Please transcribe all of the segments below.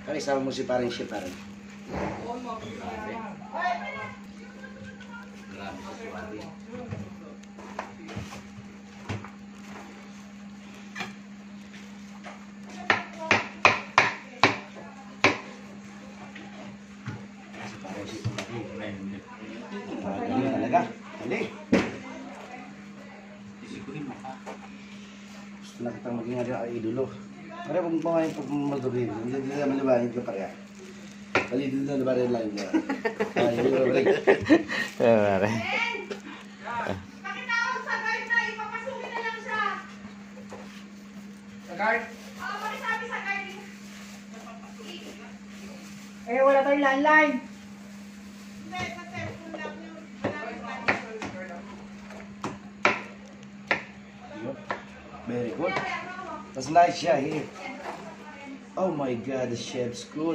Kaya isama mo si parang siya parang. Grabe. Grabe sa suwati. Si parang siya parang. Grabe. Dali talaga. Dali. Isikuhin mo pa. Gusto na kitang maging idolo. Kaya kung kumain pag magdobin, hindi naman libahin ka pareha. Kali din na libahin lang niya. Ay, hindi ba balik? Pare. Pakitawag sa guard na, ipapasukin na lang siya. Sa guard? Oo, pakisabi sa guard. Eh, wala tayong landline. Hindi, sa cellphone lang yun. Wala lang. Very good. That's nice siya here. Oh my God, the chef's good.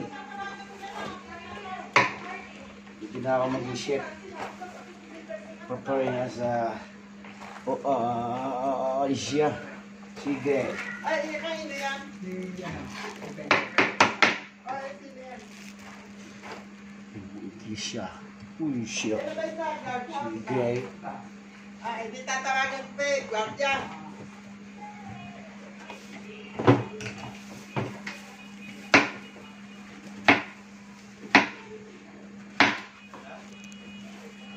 Hindi na ako maging chef. Preparing as a... siya. Sige. Ay, kain na yan. Ay, sino yan? Hindi siya. Uy siya. Ano ba yung guard? Sige. Ah, hindi tatawagan pa eh. Guardia.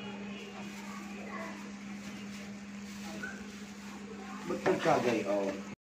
Ba't nagkagay? Oh.